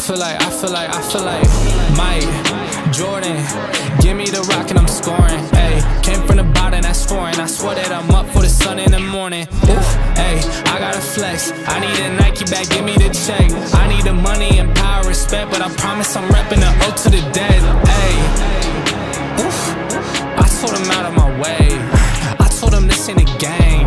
I feel like Mike Jordan, give me the rock and I'm scoring. Ayy, came from the bottom, that's foreign. I swear that I'm up for the sun in the morning. Oof, ayy, I gotta flex. I need a Nike bag, give me the check. I need the money and power, respect, but I promise I'm repping the O to the dead. Ayy, oof, I told him out of my way. I told him this ain't a game.